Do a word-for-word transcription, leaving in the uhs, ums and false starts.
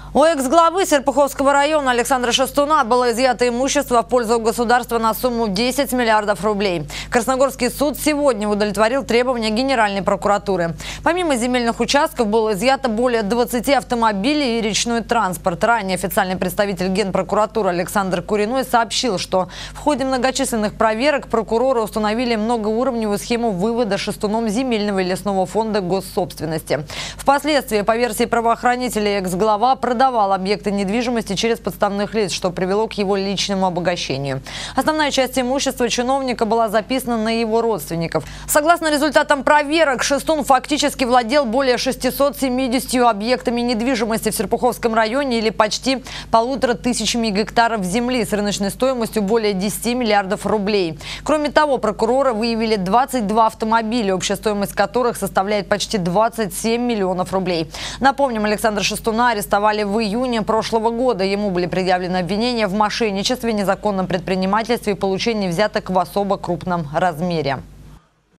У экс-главы Серпуховского района Александра Шестуна было изъято имущество в пользу государства на сумму десять миллиардов рублей. Красногорский суд сегодня удовлетворил требования Генеральной прокуратуры. Помимо земельных участков было изъято более двадцати автомобилей и речной транспорт. Ранее официальный представитель Генпрокуратуры Александр Куриной сообщил, что в ходе многочисленных проверок прокуроры установили многоуровневую схему вывода Шестуном земельного и лесного фонда госсобственности. Впоследствии, по версии правоохранителей, экс-глава продолжал продавал объекты недвижимости через подставных лиц, что привело к его личному обогащению. Основная часть имущества чиновника была записана на его родственников. Согласно результатам проверок, Шестун фактически владел более шестисот семидесятью объектами недвижимости в Серпуховском районе или почти полутора тысячами гектаров земли с рыночной стоимостью более десяти миллиардов рублей. Кроме того, прокуроры выявили двадцать два автомобиля, общая стоимость которых составляет почти двадцать семь миллионов рублей. Напомним, Александра Шестуна арестовали в июне прошлого года. Ему были предъявлены обвинения в мошенничестве, незаконном предпринимательстве и получении взяток в особо крупном размере.